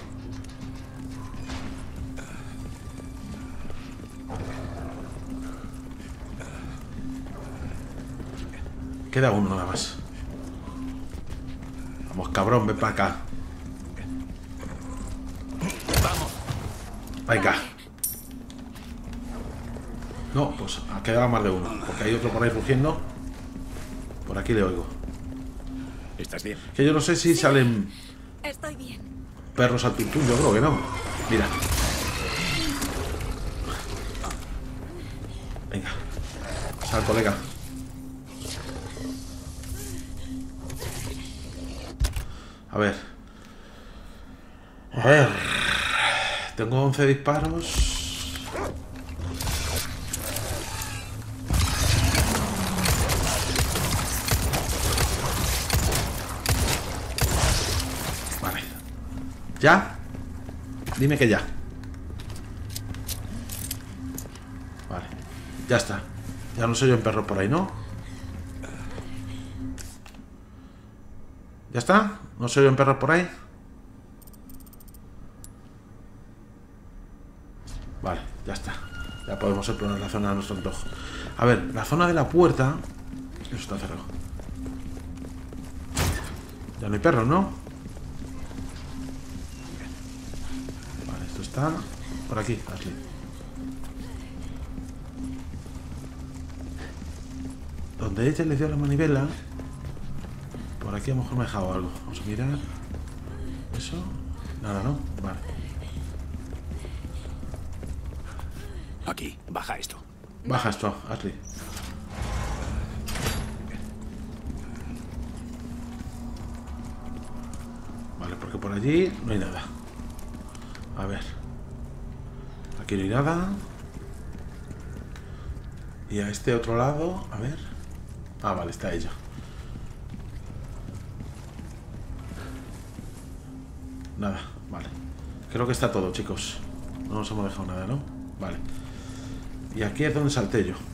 Queda uno nada más. Vamos, cabrón, ven para acá. Vamos. Venga. No, pues ha quedado más de uno. Porque hay otro por ahí rugiendo. Por aquí le oigo. ¿Estás bien? Que yo no sé si salen Estoy bien. perros al tuntún. Yo creo que no. Mira. Venga. Sal, colega. A ver. A ver. Tengo 11 disparos. Vale. ¿Ya? Dime que ya. Vale. Ya está. Ya no soy yo en perro por ahí, ¿no? ¿Ya está? ¿No soy yo en perro por ahí? Vale, ya está. Ya podemos explorar la zona de nuestro antojo. A ver, la zona de la puerta... Eso está cerrado. Ya no hay perros, ¿no? Vale, esto está por aquí, Ashley. Donde ella le dio la manivela... Por aquí a lo mejor me he dejado algo. Vamos a mirar. ¿Eso? Nada, ¿no? Vale. Aquí, baja esto. Baja esto, Ashley. Vale, porque por allí no hay nada. A ver. Aquí no hay nada. Y a este otro lado, a ver. Ah, vale, está ella. Nada, vale. Creo que está todo, chicos. No nos hemos dejado nada, ¿no? Vale. Y aquí es donde salté yo.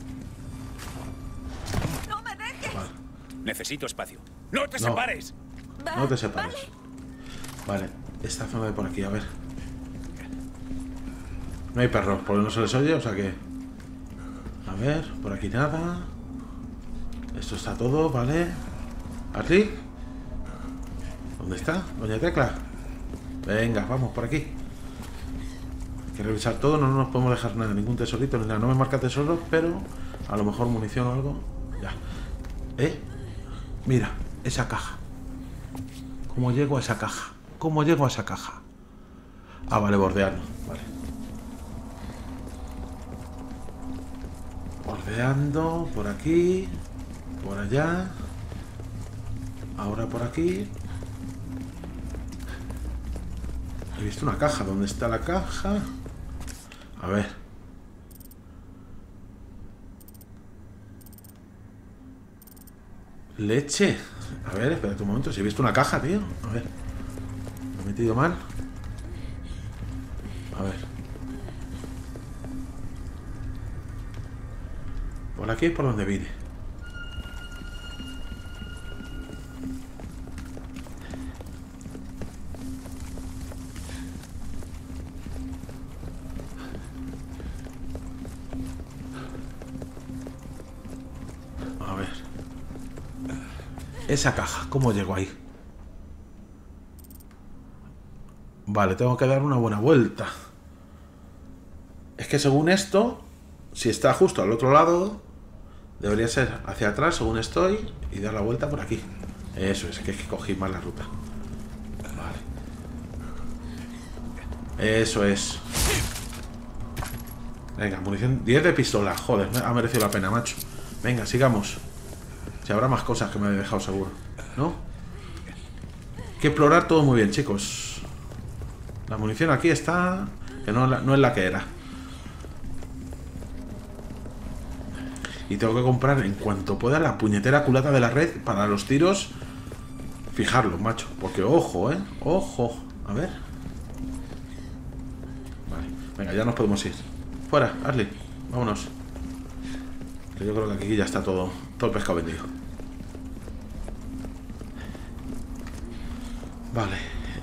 ¡No me dejes! Vale. Necesito espacio. ¡No te No. separes! No te separes. Vale, esta zona de por aquí, a ver. No hay perros, porque no se les oye, o sea que... A ver, por aquí nada. Esto está todo, ¿vale? ¿Ashley? ¿Dónde está? Doña Tecla. Venga, vamos, por aquí. Hay que revisar todo, no nos podemos dejar nada, ningún tesorito, ni nada. No me marca tesoros, pero a lo mejor munición o algo. Ya. Mira, esa caja. ¿Cómo llego a esa caja? ¿Cómo llego a esa caja? Ah, vale, bordeando. Vale. Bordeando, por aquí, por allá. Ahora por aquí. He visto una caja. ¿Dónde está la caja? A ver. Leche. A ver, espérate un momento. Si he visto una caja, tío. A ver. ¿Me he metido mal? A ver. Por aquí es por donde vine. A ver. Esa caja, ¿cómo llego ahí? Vale, tengo que dar una buena vuelta. Es que según esto, si está justo al otro lado, debería ser hacia atrás según estoy y dar la vuelta por aquí. Eso es que cogí mal la ruta. Vale. Eso es. Venga, munición 10 de pistola. Joder, ha merecido la pena, macho. Venga, sigamos. Si habrá más cosas que me he dejado seguro, ¿no? Hay que explorar todo muy bien, chicos. La munición aquí está... Que no es la que era. Y tengo que comprar en cuanto pueda la puñetera culata de la red para los tiros. Fijarlo, macho. Porque ojo, ojo. A ver. Vale. Venga, ya nos podemos ir. Fuera, Ashley, vámonos. Que yo creo que aquí ya está todo el pescado vendido. Vale.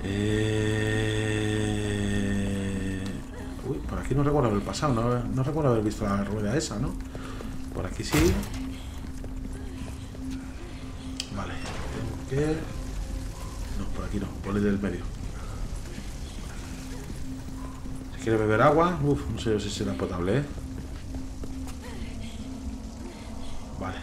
Uy, por aquí no recuerdo haber pasado. No recuerdo haber visto la rueda esa, ¿no? Por aquí sí. Vale. Tengo que... No, por aquí no. Por el del medio. Si quiere beber agua... Uf, no sé si será potable, ¿eh? Vale.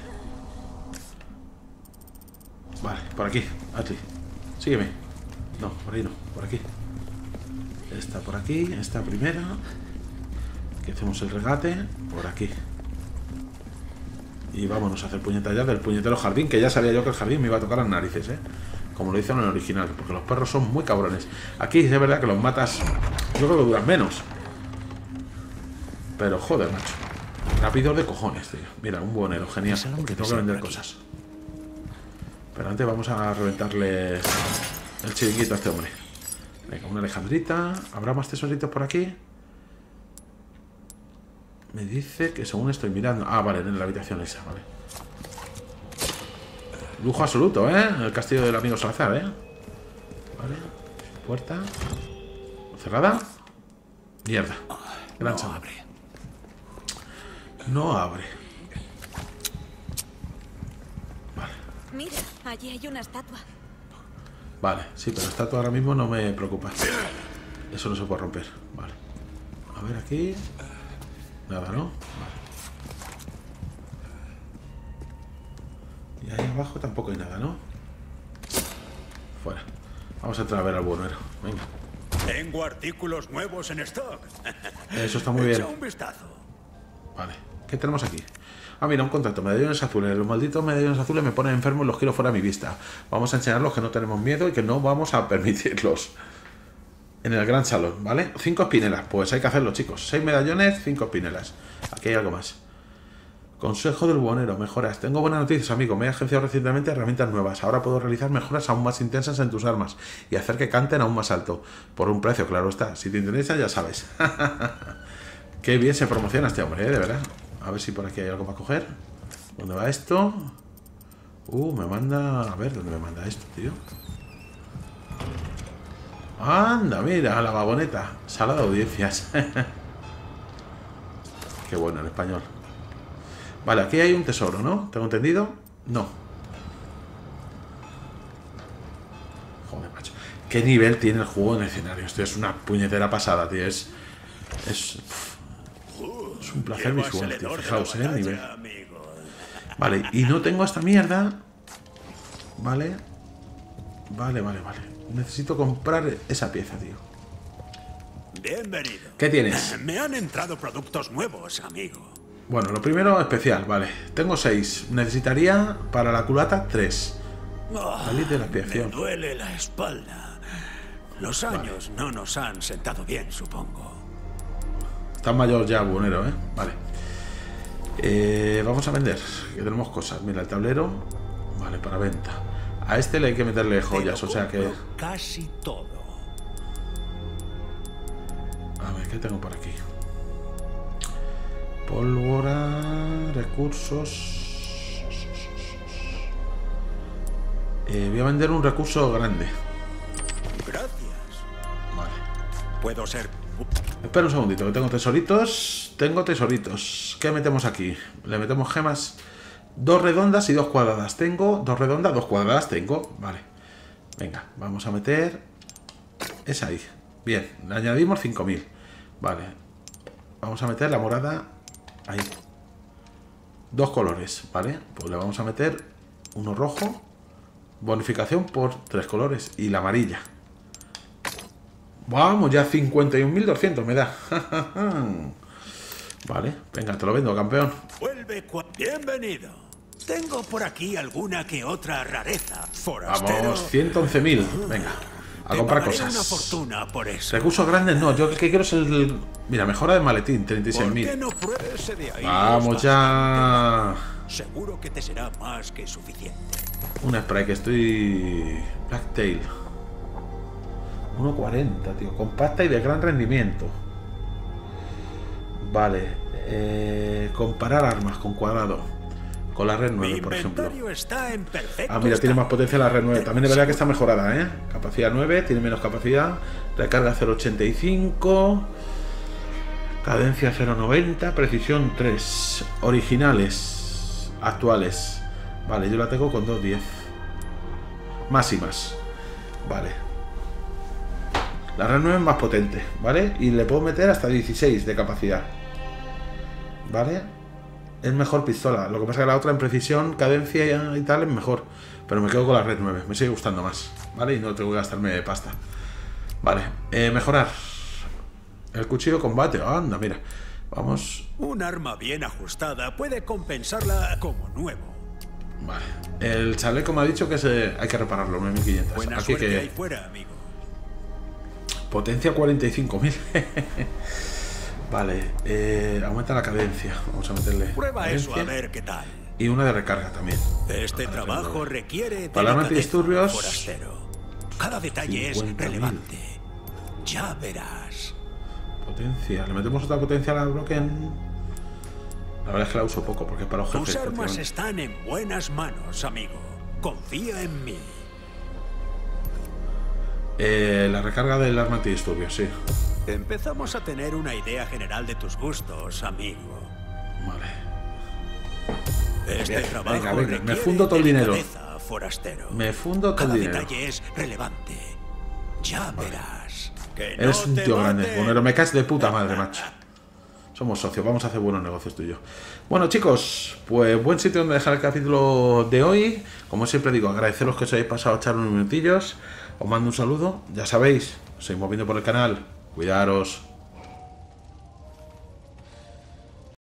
Vale, por aquí. Ashley. Sígueme. No, por ahí no. Por aquí. Esta por aquí. Esta primera. Aquí hacemos el regate. Por aquí. Y vámonos a hacer puñeta ya del puñetero jardín. Que ya sabía yo que el jardín me iba a tocar las narices, ¿eh? Como lo hizo en el original. Porque los perros son muy cabrones. Aquí es verdad que los matas... Yo creo que duran menos. Pero joder, macho. Rápido de cojones, tío. Mira, un buhonero, genial. Que tengo que vender cosas. Pero antes vamos a reventarle el chiringuito a este hombre. Venga, una alejandrita. ¿Habrá más tesoritos por aquí? Me dice que según estoy mirando... Ah, vale, en la habitación esa, vale. Lujo absoluto, ¿eh? El castillo del amigo Salazar, ¿eh? Vale. Puerta. ¿Cerrada? Mierda. Gran no abre. No abre. Vale. Mira, allí hay una estatua. Vale, sí, pero la estatua ahora mismo no me preocupa. Eso no se puede romper. Vale. A ver aquí. Nada, ¿no? Vale. Y ahí abajo tampoco hay nada, ¿no? Fuera. Vamos a entrar a ver al buhonero. Venga. Tengo artículos nuevos en stock. Eso está muy bien. Echa un vistazo. Vale. ¿Qué tenemos aquí? Ah, mira, un contrato. Medallones azules. Los malditos medallones azules me ponen enfermo y los quiero fuera de mi vista. Vamos a enseñarlos que no tenemos miedo y que no vamos a permitirlos. En el gran salón, ¿vale? 5 espinelas. Pues hay que hacerlo, chicos. 6 medallones, 5 espinelas. Aquí hay algo más. Consejo del buhonero. Mejoras. Tengo buenas noticias, amigo. Me he agenciado recientemente herramientas nuevas. Ahora puedo realizar mejoras aún más intensas en tus armas y hacer que canten aún más alto. Por un precio, claro está. Si te interesa, ya sabes. Qué bien se promociona este hombre, ¿eh? De verdad. A ver si por aquí hay algo para coger. ¿Dónde va esto? Me manda... A ver, ¿dónde me manda esto, tío? Anda, mira, la vagoneta. Sala de audiencias. Qué bueno en español. Vale, aquí hay un tesoro, ¿no? ¿Tengo entendido? No. Joder, macho. ¿Qué nivel tiene el juego en escenario? Esto es una puñetera pasada, tío. Es un placer visual, tío. Fijaos, el nivel. Vale, y no tengo esta mierda. Vale. Vale. Necesito comprar esa pieza, tío. Bienvenido. ¿Qué tienes? Me han entrado productos nuevos, amigo. Bueno, lo primero especial, vale. Tengo 6. Necesitaría para la culata 3. Salir de la expiación. Me duele la espalda. Los años no nos han sentado bien, supongo. Está mayor ya, buhonero, ¿eh? Vale. Vamos a vender. Que tenemos cosas. Mira, el tablero. Vale, para venta. A este le hay que meterle joyas, o sea que... Casi todo. A ver, ¿qué tengo por aquí? Pólvora, recursos. Voy a vender un recurso grande. Gracias. Vale. Puedo ser... Espera un segundito, que tengo tesoritos. Tengo tesoritos. ¿Qué metemos aquí? Le metemos gemas. 2 redondas y 2 cuadradas. Tengo 2 redondas, 2 cuadradas. Tengo. Vale. Venga, vamos a meter... Esa ahí. Bien, le añadimos 5000. Vale. Vamos a meter la morada... Ahí. 2 colores, ¿vale? Pues le vamos a meter uno rojo. Bonificación por 3 colores. Y la amarilla. Vamos, ya 51.200 me da. Vale, venga, te lo vendo, campeón. Bienvenido. Tengo por aquí alguna que otra rareza. Forastero. Vamos, 111.000. Venga, a comprar cosas. Una fortuna por eso. Recursos grandes no, yo lo que quiero es el... Mira, mejora del maletín, 36.000. No pruebes de ahí? Vamos ya. Seguro que te será más que suficiente. Un spray que estoy... Blacktail. 1.40, tío. Compacta y de gran rendimiento. Vale. Comparar armas con cuadrado. Con la Red 9, por ejemplo. Está en perfecto Ah, mira, tiene estado. más potencia la Red 9. También es verdad que está mejorada, ¿eh? Capacidad 9, tiene menos capacidad. Recarga 0.85. Cadencia 0.90. Precisión 3. Originales. Actuales. Vale, yo la tengo con 2.10. Máximas. Vale. La Red 9 es más potente, ¿vale? Y le puedo meter hasta 16 de capacidad. ¿Vale? Es mejor pistola. Lo que pasa es que la otra en precisión, cadencia y tal es mejor. Pero me quedo con la Red 9. Me sigue gustando más. ¿Vale? Y no tengo que gastarme pasta. Vale. Mejorar. El cuchillo de combate. Anda, mira. Vamos. Un arma bien ajustada puede compensarla como nuevo. Vale. El chaleco me ha dicho que hay que repararlo. 9.500. Buena Aquí suerte que... ahí fuera, amigo. Potencia 45.000. Vale, aumenta la cadencia. Vamos a meterle Prueba cadencia. eso a ver qué tal. Y una de recarga también. Este trabajo requiere Para arma delicadeza, antidisturbios, forastero. Cada detalle es 50.000. relevante. Ya verás. Potencia. Le metemos otra potencia a la Broken. La verdad es que la uso poco porque es para los jefes. Tus armas prácticamente. están en buenas manos, amigo. Confía en mí. La recarga del arma antidisturbios, sí. Empezamos a tener una idea general de tus gustos, amigo. Vale. Este Bien, trabajo venga, me requiere fundo todo el dinero. delicadeza, forastero. Me fundo todo Cada el dinero. detalle es relevante. Ya verás. Que Eres no un te tío grande. maten. Bonero, me caes de puta madre, macho. Somos socios, vamos a hacer buenos negocios tú y yo. Bueno, chicos, pues buen sitio donde dejar el capítulo de hoy. Como siempre digo, agradeceros que os hayáis pasado a echar unos minutillos. Os mando un saludo. Ya sabéis, os seguimos viendo por el canal. Cuidaros.